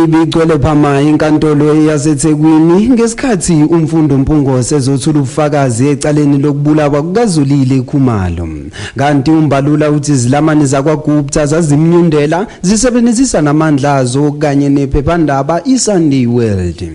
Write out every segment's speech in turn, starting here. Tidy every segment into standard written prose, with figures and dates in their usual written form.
ibigcwele phama inkantolo yaseThekwini ngesikhathi umfundo Mpungose ezothula ubufakazi ecaleni lokubulawa kukaZolile Khumalo. Kanti umbalula uthi izilamani zakwaGupta zazimnyundela zisebenzisa namandla azo kanye nephephandaba iSunday World.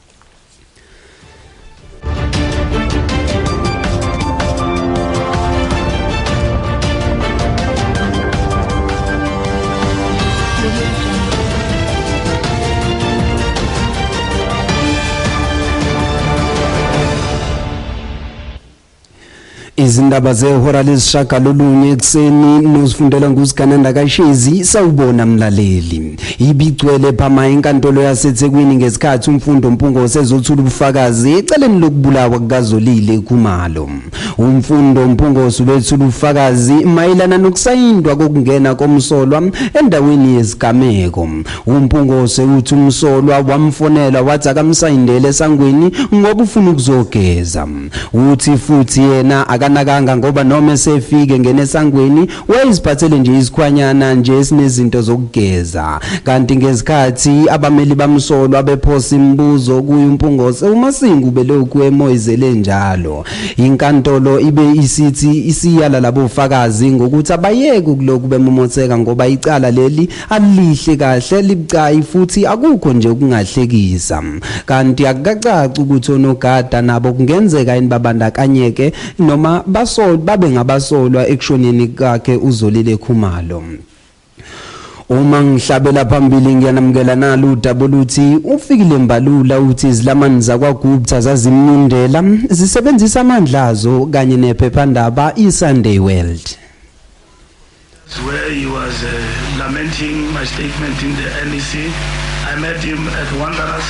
Izindaba zehora lesishagalolunye ekseni nosifundela nguSigananda Kashezi sawubona mlaleli. Ibigcwele phama inkantolo yaseThekwini ngesikhathi umfundo Mpungose ezothula ubufakazi eceleni lokubulawa kukaZolile Khumalo. Umfundo Mpungose wethula ubufakazi mayelana nokusayindwa kokungena komsolwa endaweni yesigameko. Umpungose uthi umsolwa wamfonela wathi akamsayindele esangweni ngoba ufuna ukuzogeza. Uthi futhi yena akanakanga ngoba noma esefike ngenesangweni wayiziphathele nje isikhwanyana nje esinezinto zokugeza. Kanti ngesikhathi abameli bamsolwa bephosa imibuzo kuye uMpungose uMasingu belokhu emoyizele njalo. Inkantolo ibe isithi isiyala labo ufakazi ngokuthi abayeke ukuloku bemomotheka ngoba icala leli alihle kahle libucayi futhi akukho nje ukungahlekisa. Kanti akucaci ukuthi onogada nabo kungenzeka inibabandakanyeke noma babe ngabasolwa ekushoneni kakhe uZolile Khumalo. Uma ngihlabela phambili ngiyanamukela nalo udaba oluthi ufikile Mbalula uthi izilamani zakwaGupta zazimnyundela zisebenzisa amandla azo kanye nephephandaba iSunday World. Where he was lamenting my statement in the NEC. I met him at Wanderers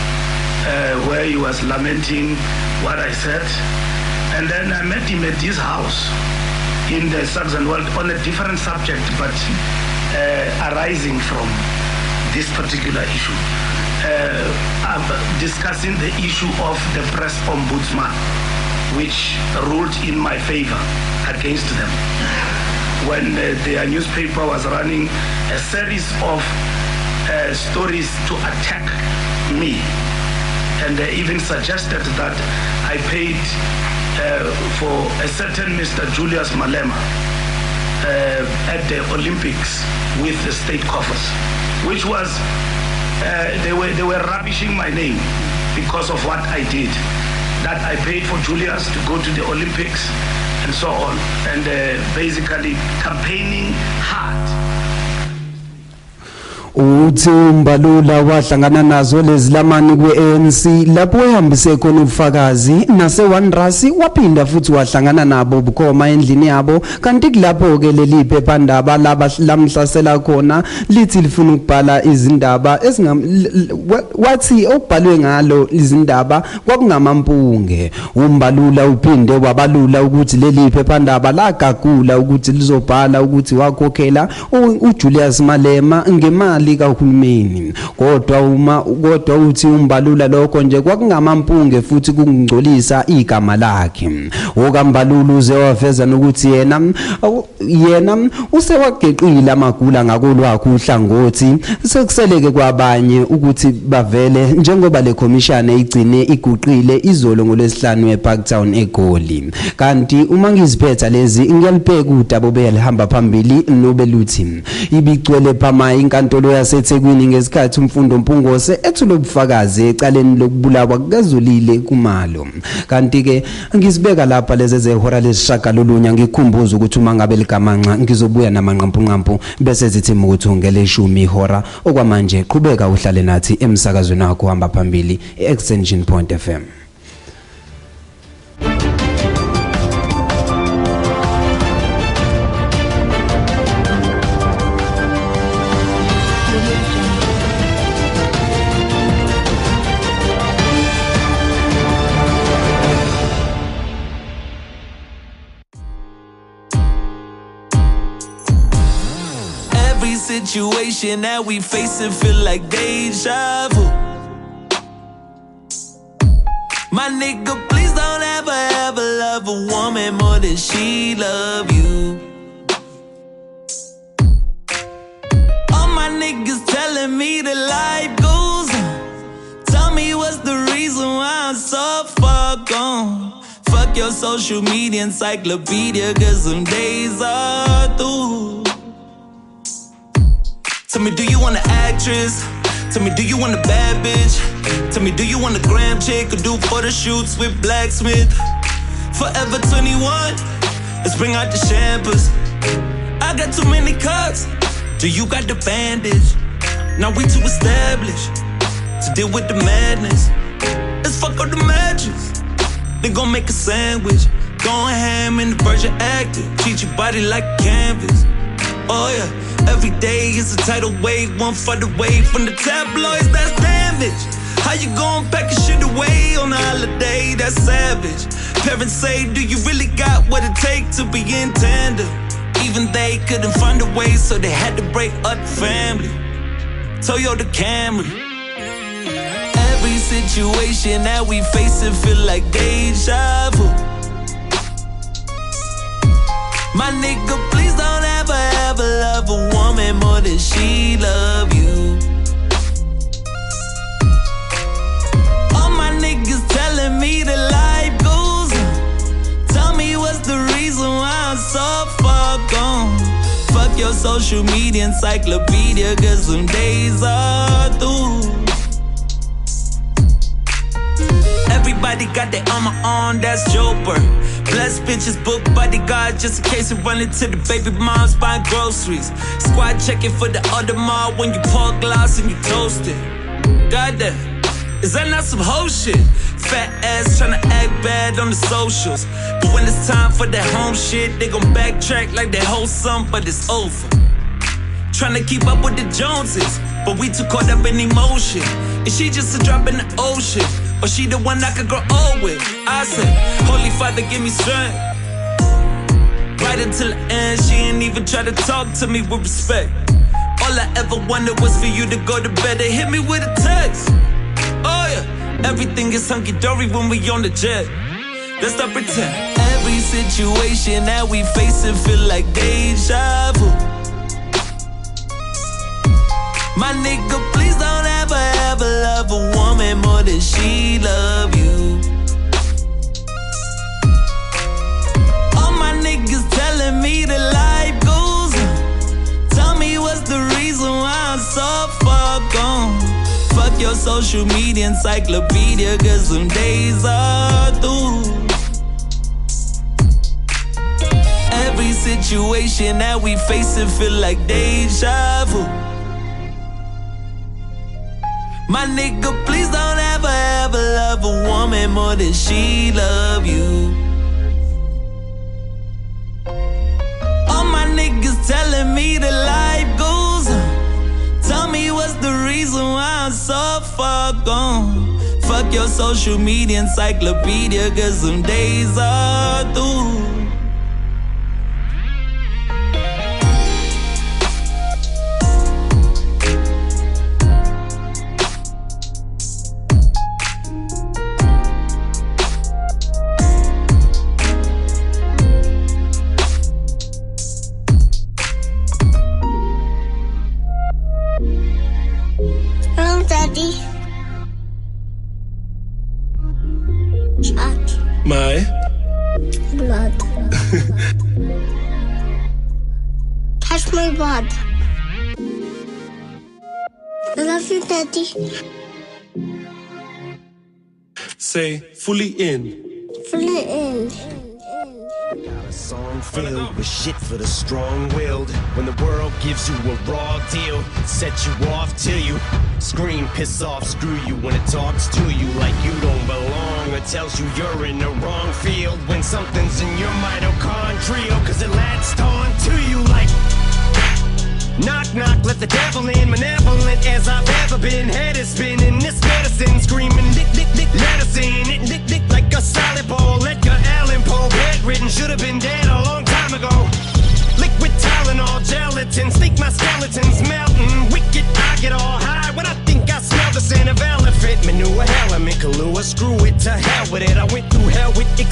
where he was lamenting what I said. And then I met him at his house in the Saxon World on a different subject, but arising from this particular issue. Discussing the issue of the press ombudsman, which ruled in my favor against them. When their newspaper was running a series of stories to attack me, and they even suggested that I paid for a certain Mr. Julius Malema at the Olympics with the state coffers, which was they were rubbishing my name because of what I did, that I paid for Julius to go to the Olympics and so on, and basically campaigning hard. Uthi Mbalula wahlangana nazo lezilamani kweANC lapho ehambise khona ubufakazi naseWanderers waphinda futhi wahlangana nabo bukhoma endlini yabo. Kanti kulapho ke leli phephandaba lamhlasela khona lithi lifuna ukubhala izindaba wathi okubhalwe ngalo izindaba kwakungamampunge. uMbalula uphinde wabalula ukuthi leli phephandaba lagagula ukuthi lizobhala ukuthi wakhokhela uJulius Malema ngemali kahulumeni. Kodwa uthi uMbalula lokho nje kwakungamampunge futhi kungcolisa igama lakhe. OkaMbalula uze wafeza nokuthi yena usewageqile amagula ngakolwakhe uhlangothi sekuseleke kwabanye ukuthi bavele njengoba le commission igcine iguqile izolo ngolwesihlanu eParktown eGoli. Kanti uma ngiziphetha lezi ngiyalibheka udaba obeyalihamba phambili nobeluthi ibigcwele phama inkantolo yaseThekwini ngesikhathi umfundo Mpungose ethule ubufakazi ecaleni lokubulawa kukaZolile Khumalo. Kanti ke ngizibeka lapha lezi zehora lesishagalolunye ngikhumbuza ukuthi uma ngabe ligamanxa ngizobuya namanqampunqampu bese zithi ukuthi ungele 10 ihora okwamanje qhubeka uhlale nathi emsakazweni wakho hamba phambili eExtension Point FM. Situation that we facing feel like deja vu. My nigga, please don't ever love a woman more than she love you. All my niggas telling me that life goes so far gone. Fuck your social media encyclopedia, cause some days are through. Tell me, do you want an actress? Tell me, do you want a bad bitch? Tell me, do you want a gram chick or do photo shoots with Blacksmith? Forever 21, let's bring out the champers. I got too many cuts, do you got the bandage? Now we too established to deal with the madness. Let's fuck up the mattress, then gon' make a sandwich. Going ham in the Virgin Active, treat your body like a canvas. Oh yeah, every day is a tidal wave, one for the way from the tabloids, that's damage. How you gon' pack your shit away on a holiday, that's savage. Parents say, do you really got what it takes to be in tandem? Even they couldn't find a way, so they had to break up the family. Toyota Camry. Every situation that we face, it feel like deja vu. My nigga, please don't ever, ever love a woman more than she love you. All my niggas telling me that life goes on. Tell me what's the reason why I'm so far gone. Fuck your social media encyclopedia, cause some days are through. Everybody got their armor on, that's Joper. Blessed bitches book bodyguard just in case you run into the baby moms buying groceries. Squad checking for the other mall when you pour glass and you toast it. Goddamn, is that not some hoe shit? Fat ass tryna act bad on the socials, but when it's time for that home shit, they gon' backtrack like they hold some, but it's over. Tryna keep up with the Joneses, but we too caught up in emotion. Is she just a drop in the ocean, or she the one I could grow old with? I said, Holy Father, give me strength. Right until the end, she ain't even try to talk to me with respect. All I ever wanted was for you to go to bed and hit me with a text. Oh yeah, everything is hunky-dory when we on the jet. Let's not pretend. Every situation that we face, it feel like deja vu. My nigga, please don't ever, ever love a woman more than she love you. All my niggas telling me that life goes on. Tell me what's the reason why I'm so far gone. Fuck your social media encyclopedia, cause some days are through. Every situation that we face, it feel like deja vu. My nigga, please don't ever, ever love a woman more than she love you. All my niggas telling me that life goes on. Tell me what's the reason why I'm so far gone. Fuck your social media encyclopedia, cause some days are through. My blood. Touch my blood. I love you, Daddy. Say fully in. Fully in. Got a song filled with shit for the strong-willed. When the world gives you a raw deal, set you off till you scream, piss off, screw you. When it talks to you like you don't belong, or tells you you're in the wrong field. When something's in your mitochondrial, cause it latched on to you like knock, knock, let the devil in. Malevolent as I've ever been. Head is spinning, this medicine screaming, dick, dick, dick, medicine. It dick, dick like a solid ball. Edgar Allan Poe, bedridden, should have been dead a long time ago. Liquid Tylenol, gelatin, think my skeleton's melting. Wicked, I get all high when I think I smell the scent of elephant manure. Hell, I'm in Kahlua, screw it, to hell with it. I went through hell with accelerant.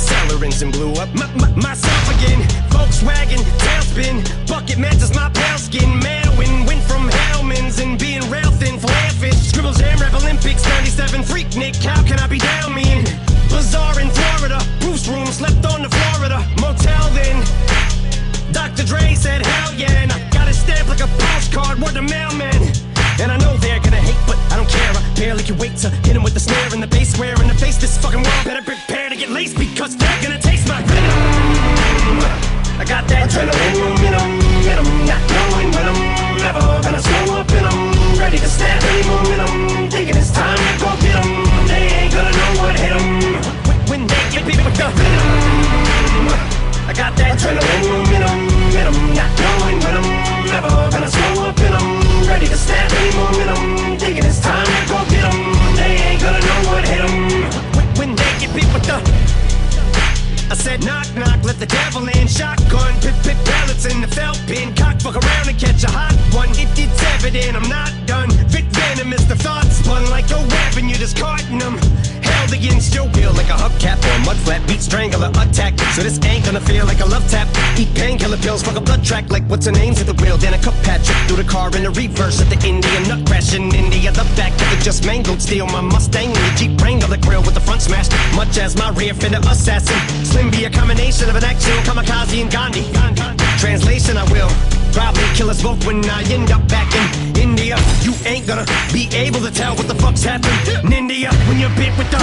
sirens and blew up myself again. Volkswagen, tailspin, bucket matches my pale skin. Mailwind, went from Hellman's and being rail thin for airfish. Scribbles Jam Rap Olympics, 97 freak Nick. How can I be down mean? Bazaar in Florida, Bruce room, slept on the Florida motel then. Dr. Dre said hell yeah, and I got it stamped like a postcard, word to mailman. And I know they're gonna hate, but I don't care. I barely can wait to hit him with the snare and the bass square in the face. This fucking world better prepare to get laced because they're gonna taste my venom. I got that adrenaline in them, not knowing when I'm never gonna slow up in them. Ready to snap any momentum, thinking it's time to go get them. They ain't gonna know what hit them when they get beat with the venom. I got that adrenaline in them, not knowing when I'm never gonna slow up in them. Ready to snap any momentum, thinking it's time to go get them. They ain't gonna know what hit them when they get beat with the. I said knock knock, let the devil in. Shotgun, pit pellets in the felt pin. Cock fuck around and catch a hot one. It's evident I'm not done. Vic venomous, the thoughts spun like a weapon. You're just carting them. Held against your will like a hubcap or a mud flat. Beat strangler attack. So this ain't gonna feel like a love tap. Eat painkiller pills, fuck a blood track like what's her name's at the wheel. Then a cup Patrick through the car in the reverse at the Indian nut crash in India. The back of it just mangled steel. My Mustang and the Jeep Wrangler grill with the front smashed. Much as my rear fender assassin. Slim be a combination of an actual kamikaze and Gandhi. Translation, I will probably kill us both when I end up back in India. You ain't gonna be able to tell what the fuck's happened in India when you're bit with the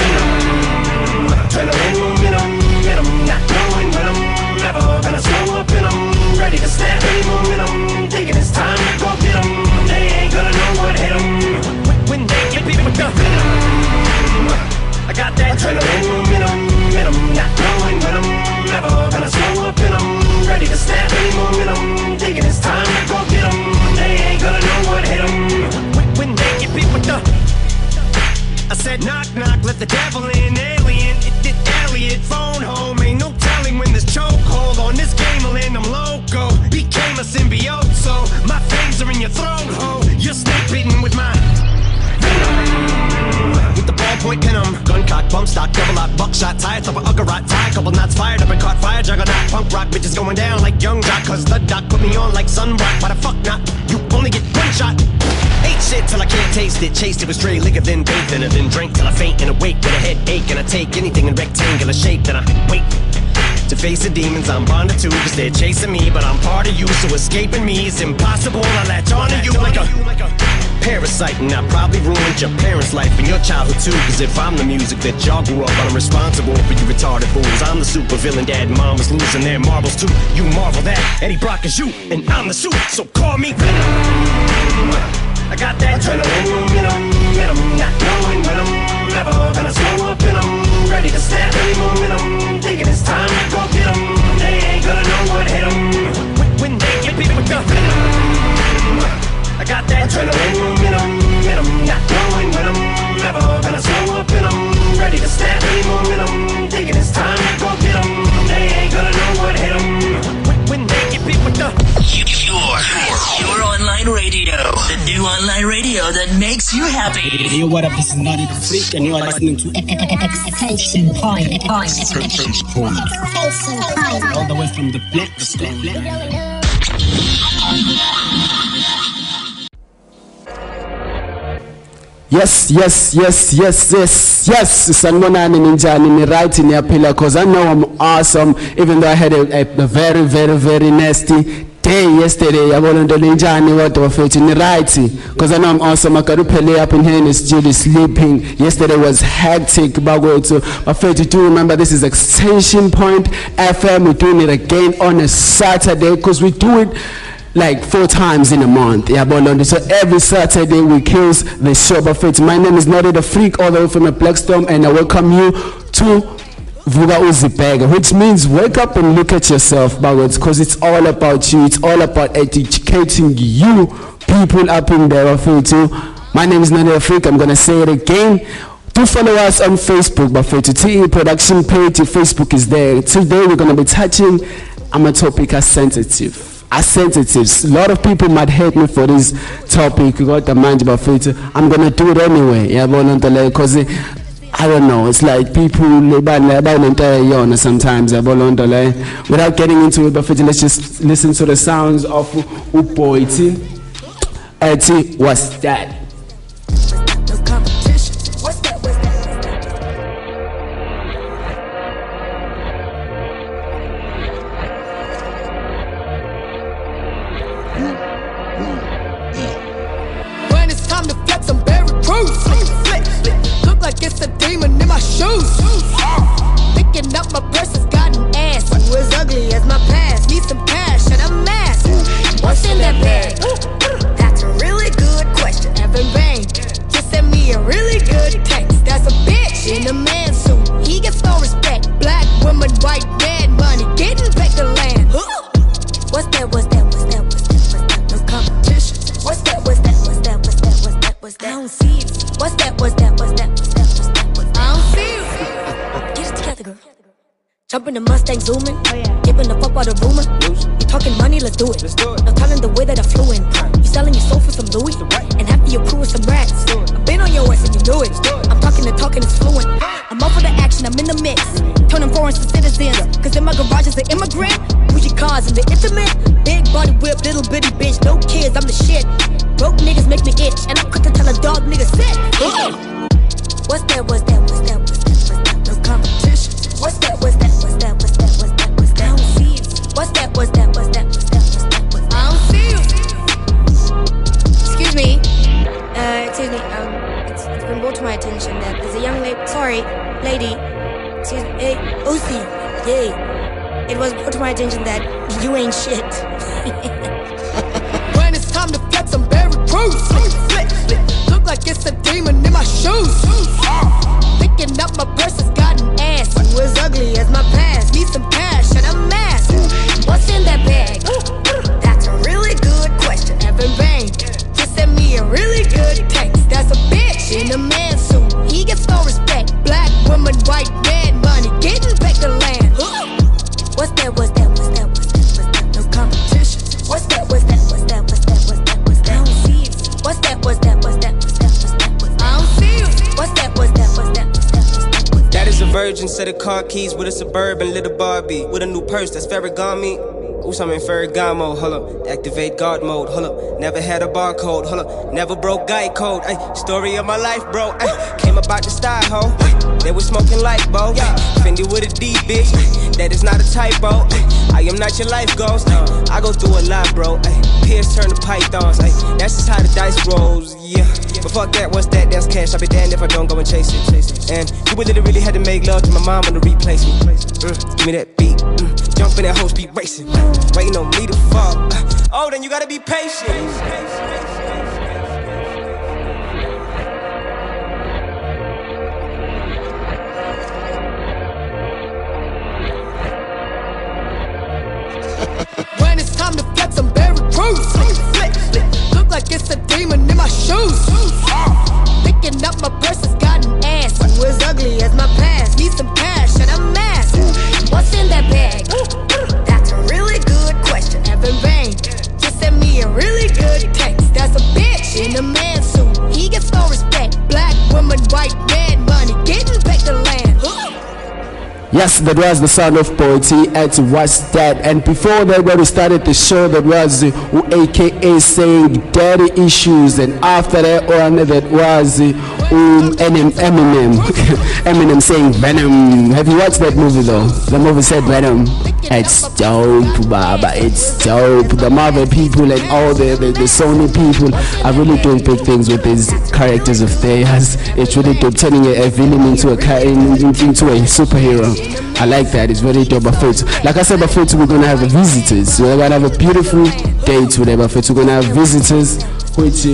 adrenaline, not knowing when I'm never gonna slow up in them. Ready to snap any momentum, thinking it's time to go get them. They ain't gonna know what hit them when they get bit with the venom. I got that adrenaline, not knowing when I'm never gonna slow up in them. Ready to snap any momentum, thinking it's time to go get them. They ain't gonna know what hit them when they get beat with the. I said knock knock, let the devil in. Alien, it Elliot, phone home. Ain't no telling when this chokehold on this game will end. I'm loco, became a symbiote, so my fangs are in your throat, ho. You're snake bitten with my venom. With the ballpoint pin 'em. Gun cock, bump stock, double lock, buckshot, tie top of Uggarot, tie, couple knots fired up and caught fire, juggernaut, punk rock, bitches going down like young jock, cause the doc put me on like sunrock. Why the fuck not? You only get one shot. Ate shit till I can't taste it, chased it with stray liquor, then bathed in it, then drank till I faint and awake with a headache, and I take anything in rectangular shape, then I wait to face the demons I'm bonded to, cause they're chasing me, but I'm part of you, so escaping me is impossible. I latch onto you like a parasite, and I probably ruined your parents' life and your childhood too, cause if I'm the music that y'all grew up on, I'm responsible for you retarded fools. I'm the super villain, dad and mom was losing their marbles too. You marvel that Eddie Brock is you, and I'm the suit, so call me Venom. I got that adrenaline, not knowing when I'm never gonna slow up in them. Ready to snap any momentum, thinking it's time to go get them. They ain't gonna know what hit them when they get beat with the venom. I got that adrenaline, not knowing when I'm never gonna slow up in them. Ready to snap any momentum, thinking it's time to go get them. They ain't gonna know what hit them when they get beat with the. Your online radio, the new online radio that makes you happy. Hey, what up? This is Naughty the Freak, and you are listening to Extension Point. All the way from the Black. Yes. Sanibonani ninjani ni right niyaphila cause I know I'm awesome even though I had a very nasty day yesterday. Yabona nto linjani kodwa bafethu ni right cause I know I'm awesome. I got to play up in here in the studio sleeping. Yesterday was hectic bakwethu. Bafethu, do remember this is Extension Point FM. We're doing it again on a Saturday cause we do it like 4 times in a month. So every Saturday we kills the show. Buffet. My name is Naughty the Freak, all the way from the Blackstone, and I welcome you to Vuga Uzibega, which means wake up and look at yourself, because it's all about you. It's all about educating you people up in there. My name is Naughty the Freak. I'm gonna say it again. Do follow us on Facebook, Buffet. TE Production page. Facebook is there. Today we're gonna be touching on a topic as sensitive. A lot of people might hate me for this topic. You got the mind about it. I'm gonna do it anyway. Yeah, because I don't know, it's like people sometimes without getting into it, but let's just listen to the sounds of Uboiti. Eti, what's that? When it's time to flex, I'm very cruise. Look like it's a demon in my shoes. Picking up my purse has got an ass. You as ugly as my past. Need some cash and a mask. What's in that bag? That's a really good question. Evan Bain just sent me a really good text. That's a bitch in a man suit. He gets no respect. Black woman, white man, money, getting back the land. What's that? What's that? What's that? What's that? What's that? No competition. What's that? What's that? What's that? What's that? What's that? What's that? I don't see it. What's that? What's that? What's that? What's that? What's that? What's that? I don't see it. Get it together, girl. Jump in the Mustang, zooming. Giving the fuck out of rumor. You talking money? Let's do it. No telling the way that I flew in. You selling your soul for some Louis, and half of your crew is some rats. I've been on your ass and you knew it. I'm talking it's fluent. I'm up for the action. I'm in the mix. Turning foreigns to citizens. Cause in my garage is an immigrant. Bougie cars and the intimate. Big body whip, little bitty bitch. No kids, I'm the shit. Broke niggas make me itch, and I'm quick to tell a dog nigga sit. What's that? What's that? What's that? What's that? What's that? No competition. What's that? What's that? What's that? What's that? What's that? What's that? I don't see it. What's that? What's that? What's that? What's that? What's that? What's that? I don't see it. Excuse me. Excuse me. It's been brought to my attention that there's a young lady. Sorry, lady. Excuse me. Hey, Uzi. Yay. It was brought to my attention that you ain't shit. When it's time to flex, I'm very cruise. Look like it's a demon in my shoes. Picking up my purse has got an ass. You as ugly as my past. Need some cash and a mask. What's in that bag? That's a really good question. Evan Bain just sent me a really good text. That's a bitch in a man suit. He gets no respect. Black woman, white man, money, getting back the land. What's that? What's that? What's that? What's that? What's that? No competition. What's that? What's that? What's that? What's that? What's that? What's that? I don't see it. What's that? What's that? What's that? What's that? What's that? What's that? I don't see it. What's that? What's that? What's that? What's that? What's that? That is a virgin set of car keys with a Suburban little Barbie with a new purse that's Ferragamo. Ooh, I'm in Ferragamo, hold up. Activate guard mode, hold up. Never had a barcode, hold up. Never broke guide code, ay. Story of my life, bro, ay. Came about the style, ho. They was smoking light, bro. Fendi with a D, bitch. That is not a typo. I am not your life ghost. I go through a lot, bro. Pierce turn to pythons. That's just how the dice rolls, yeah. But fuck that, what's that? That's cash. I'll be damned if I don't go and chase it. And you would really had to make love to my mom to replace me. Give me that beat. Jump in that whole speed racing. Waiting on me to fall. Oh, then you gotta be patient. When it's time to flex, I'm very cruise. Look like it's a demon in my shoes. Picking up my purse has got an ass. You as ugly as my past. Need some cash and a mask. What's in that bag? That's a really good question. Evan Bain just sent me a really good text. That's a bitch in a man suit. He gets no respect. Black woman, white man, money, getting back the land. Yes, that was the sound of Poetry at What's That. And before that, when we started the show, that was AKA saying Daddy Issues. And after that one, that was Eminem. Eminem saying Venom. Have you watched that movie though? The movie said Venom. It's dope, Baba. It's dope. The Marvel people and all the Sony people are really doing big things with these characters of theirs. It's really dope, turning a villain into a superhero. I like that. It's very dope. But like I said before, we're gonna have visitors. We're gonna have a beautiful day today. But we're gonna have visitors. Which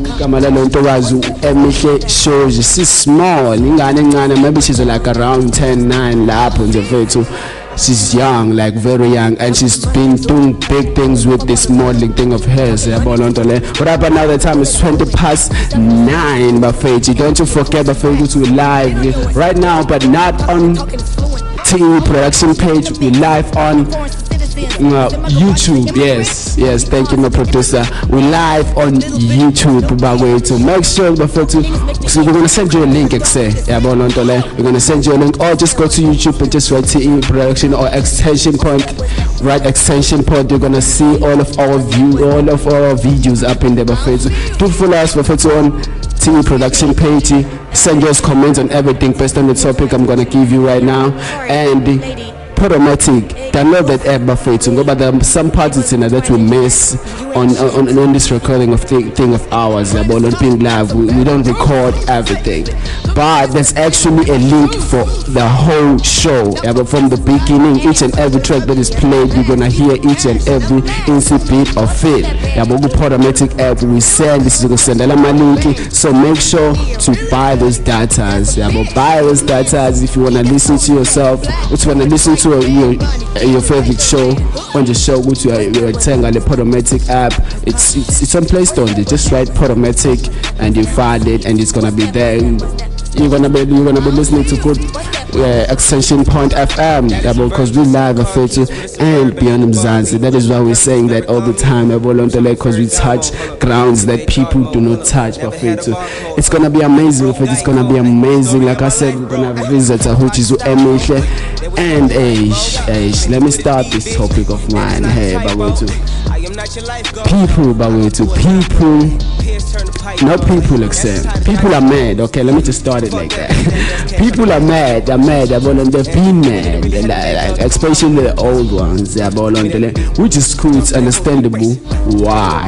shows she's small. Maybe she's like around 10, 9 lap on the virtual. She's young, like very young, and she's been doing big things with this modeling thing of hers. But right now the time is 9:20. But don't you forget the to live right now, but not on TV production page. We're live on YouTube. Yes, thank you, my producer. We live on YouTube, by way to make sure so we're gonna send you a link, we're gonna send you a link, or just go to YouTube and just write TE Production or extension point. Right, extension point. You're gonna see all of our videos up in there. Do follow us on TE Production page. Send us comments on everything based on the topic I'm gonna give you right now. And Podomatic, download that app, but there are some parts in that we miss on this recording of thing of ours about not being live. We don't record everything, but there's actually a link for the whole show. But from the beginning, each and every track that is played, you're gonna hear each and every bit of it. But Podomatic app, we send this is send link, so make sure to buy those datas. Buy those datas if you wanna listen to yourself, if you wanna listen to your favorite show on the show. Which you are telling the Podomatic app. It's on Play Store. You just write Podomatic and you find it, and it's gonna be there. You're gonna be listening to good extension point FM, because we live and beyond Mzansi. That is why we're saying that all the time, because we touch grounds that people do not touch. It's gonna be amazing. It's gonna be amazing. Like I said, we're gonna have a visitor, which is Emisha and Aish. Let me start this topic of mine. Hey, people, not people except people are mad. Okay, let me just start it like that. People are mad. They've been mad, like, especially the old ones. Which is cool. It's understandable why.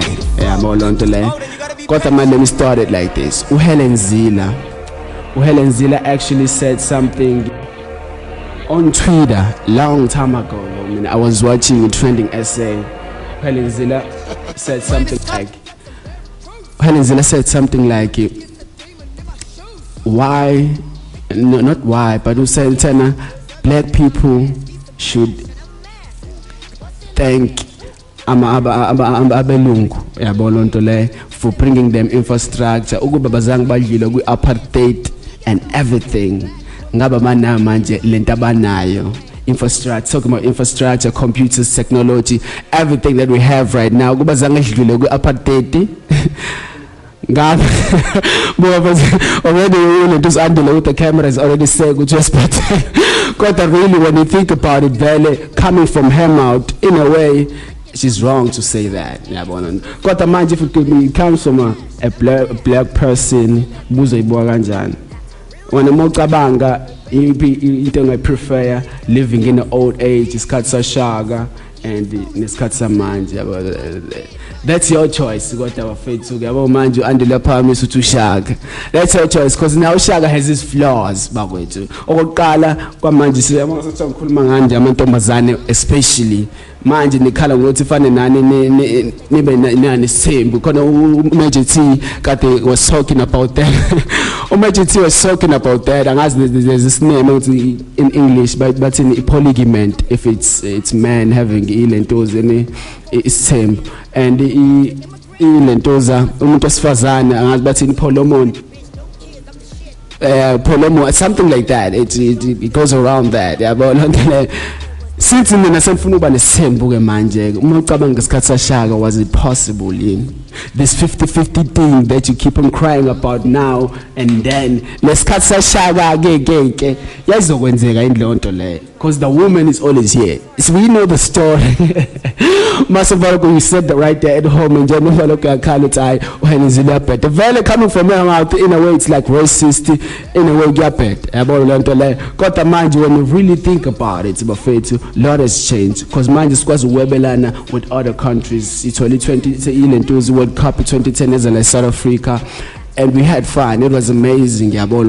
Let me start it like this. Helen Zilla actually said something on Twitter long time ago. I mean, I was watching a trending essay. Helen Zilla said something like why, no, not why, but who said black people should thank abelungu for bringing them infrastructure, apartheid and everything. Infrastructure, talking about infrastructure, computers, technology, everything that we have right now. Apartheid. Already just under with the cameras already say just but really when you think about it, Valley coming from him out in a way, she's wrong to say that. Got a mind if it comes from a black person, when the Mokabanga, I prefer living in the old age, is Shaga and Niskatsa Manja. That's your choice. Got our faith to go mind you and the Lapamis to Shag. That's your choice, because now Shaga has his flaws. Or Kala, especially. Mind in the color notifying the same because Majiti was talking about that. Majiti was talking about that, and as there's this name in English, but in polygament, if it's man having ilentoza, it's same, and ilentoza umuntu but in polomo, something like that. It goes around that. Yeah, but since in the Shaka, was it possible in this 50-50 thing that you keep on crying about now and then? Let's cut Shaka because the woman is always here. So we know the story. You said that right there at home and the valley coming from him out in a way it's like racist, in a way got the mind you when you really think about it, but a lot has changed because mind is quite webelana with other countries. It's only 20 World Cup 2010 as like South Africa, and we had fun. It was amazing.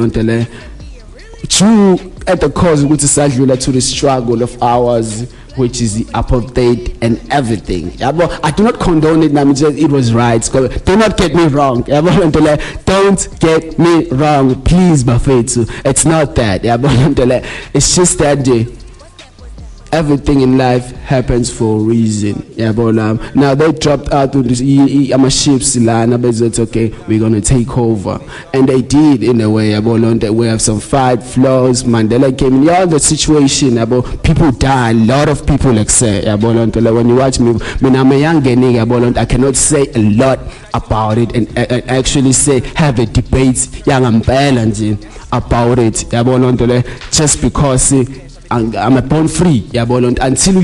True at the cause which is to the struggle of ours, which is the apartheid and everything. I do not condone it. It was right. Do not get me wrong. Don't get me wrong, please, Bafetu. It's not that. It's just that everything in life happens for a reason. Now they dropped out with this ships lana, but it's okay, we're gonna take over. And they did in a way. We have some fight flaws. Mandela came in all the situation about people die, a lot of people like say when you watch me, when I'm a young nigga, I cannot say a lot about it and actually say have a debate young and balancing about it just because I'm a born free until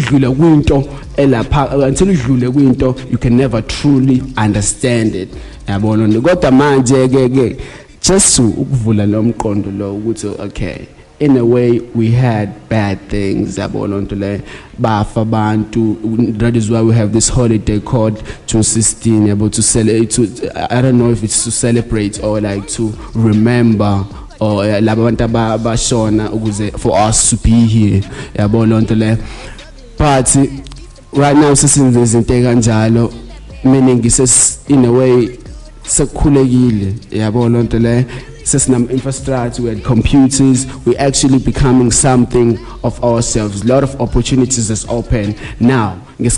winter you can never truly understand it. Got man just to ukuvula lo mqondo lo ukuthi okay, in a way we had bad things bafa abantu. That is why we have this holiday called 216 able to celebrate I don't know if it's to celebrate or like to remember or for us to be here. But right now meaning it's in a way infrastructure, we had computers, we're actually becoming something of ourselves. A lot of opportunities is open now. If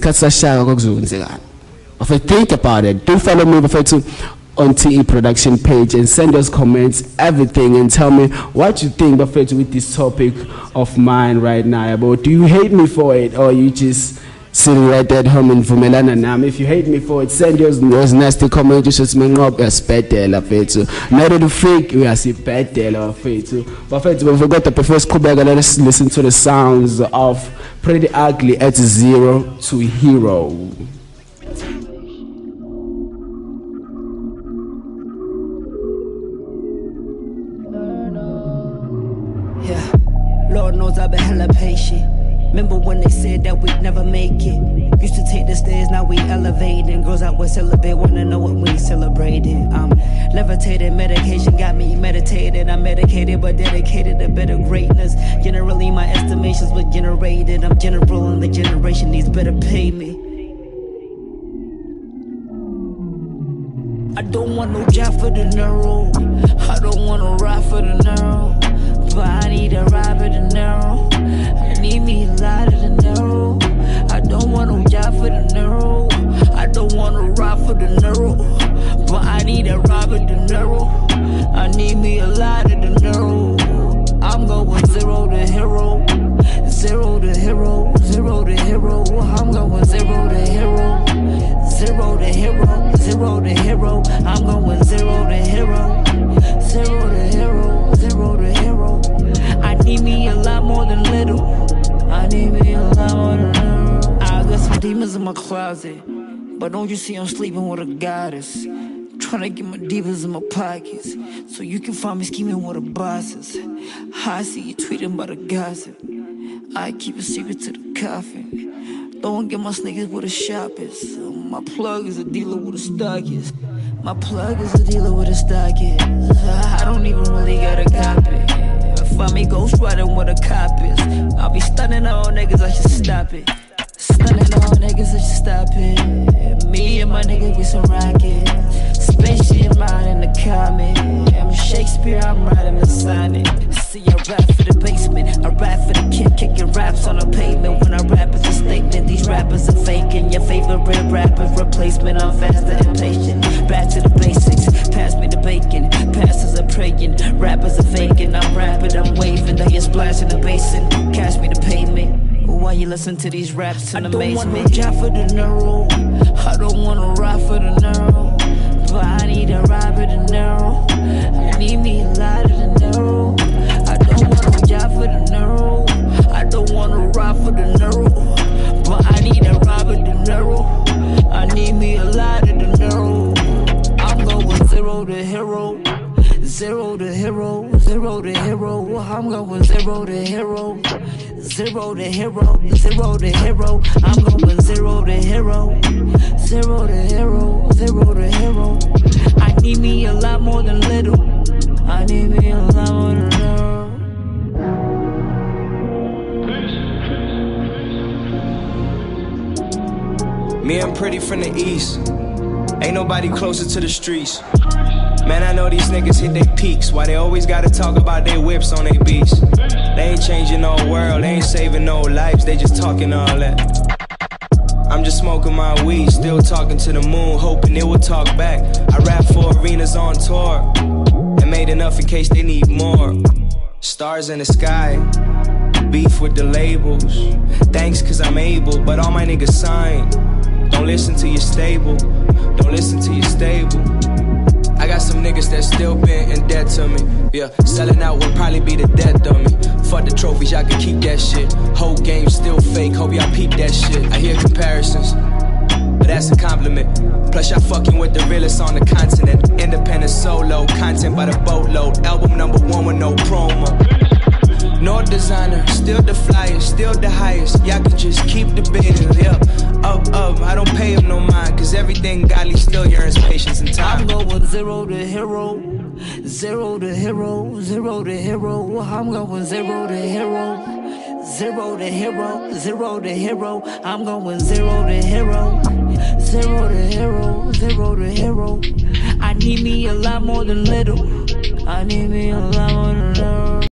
I think about it, do follow me on TE production page and send us comments, everything, and tell me what you think with this topic of mine right now. About, do you hate me for it, or you just sitting right at home in Vumelana Nam? If you hate me for it, send us nasty comments. Just me up as better fetu. Not the freak, we are see better fetu. But we forgot the first Kubega. Let us listen to the sounds of Pretty Ugly at 0 to Hero. Lord knows I've been hella patient. Remember when they said that we'd never make it? Used to take the stairs, now we elevating. Girls out with celibate, wanna know what we celebrating. I'm levitating, medication got me meditated. I'm medicated but dedicated to better greatness. Generally my estimations were generated. I'm general and the generation needs better pay me. I don't want no job for the neuro. I don't want to ride for the neuro. But I need a ride for the neuro. I need me a lot of the neuro. I don't want no job for the neuro. I don't want to ride for the neuro. But I need a ride for the neuro. I need me a lot of the neuro. I'm going 0 to hero. 0 to hero. 0 to hero. I'm going 0 to hero. 0 to hero. 0 to hero. I'm going 0 to hero. 0 to hero. 0 to hero. I need me a lot more than little. I need me a lot more than little. I got some demons in my closet, but don't you see I'm sleeping with a goddess? Trying to get my divas in my pockets, so you can find me scheming with the bosses. I see you tweeting about a gossip. I keep a secret to the coffin. Don't get my sneakers with the shoppers. My plug is a dealer with a stockist. My plug is a dealer with a stockist. I don't even really got a copy. Find me ghost riding with a cop is. I'll be stunning all niggas, I should stop it. Stunning all niggas, I should stop it. Me and my niggas get some rockets. Spaceship mine in the comment. I'm Shakespeare, I'm riding the Sonic. See, I rap for the basement. I rap for the kid kicking raps on the pavement. When I rap it's a statement, these rappers are faking. Your favorite rapper's replacement. I'm faster and patient. Back to the basics. Pass me the bacon. Pastors are praying. Rappers are faking. I'm rapping, I'm waving. They are splashing the basin. Cash me the payment. Why you listen to these raps in amazement? I don't want no job for the neuro. I don't want to ride for the neuro. But I need a ride for the neuro. I need me a lot of the neuro. I don't want no job for the neuro. I don't want to ride for the neuro. But I need a ride for the neuro. I need me a lot of the neuro. I'm going 0 to hero. 0 to hero. 0 to hero. I'm going 0 to hero. 0 to hero. 0 to hero. I'm going 0 to hero. 0 to hero. 0 to hero. I need me a lot more than little. I need me a lot more than little. Me, I'm pretty from the east. Ain't nobody closer to the streets. Man, I know these niggas hit their peaks. Why they always gotta talk about their whips on their beats? They ain't changing no world, they ain't saving no lives, they just talking all that. I'm just smoking my weed, still talking to the moon, hoping it will talk back. I rap for arenas on tour, and made enough in case they need more. Stars in the sky, beef with the labels. Thanks cause I'm able, but all my niggas signed. Don't listen to your stable, don't listen to your stable. I got some niggas that still been in debt to me. Yeah, selling out would probably be the death of me. Fuck the trophies, y'all can keep that shit. Whole game still fake, hope y'all peep that shit. I hear comparisons, but that's a compliment. Plus y'all fucking with the realest on the continent. Independent solo, content by the boatload. Album #1 with no promo. No designer, still the flyest, still the highest. Y'all can just keep the bidding, yeah. Up, I don't pay him no mind, cause everything godly still yearns patience and time. I'm going 0 to hero, 0 to hero, 0 to hero. I'm going 0 to hero, 0 to hero, 0 to hero. I'm going 0 to hero, 0 to hero, 0 to hero. I need me a lot more than little. I need me a lot more than little.